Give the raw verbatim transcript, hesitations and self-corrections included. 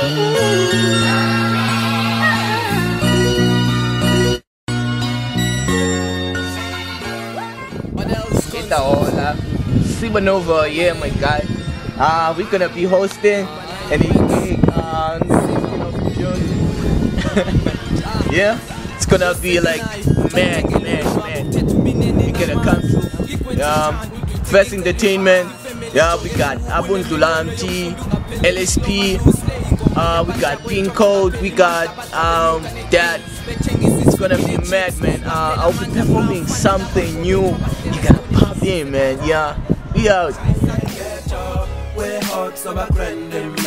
Ita hola, Siba Novel, yeah my guy. Uh, we're gonna be hosting any gig on yeah, it's gonna be like man, man, man. We're gonna come to um, First Entertainment. Yeah, we got Abun Dulamti, L S P. Uh, we got Pin Code. We got um, that. It's gonna be mad, man. Uh, I'll be performing something new. You gotta pop in, man. Yeah, we out.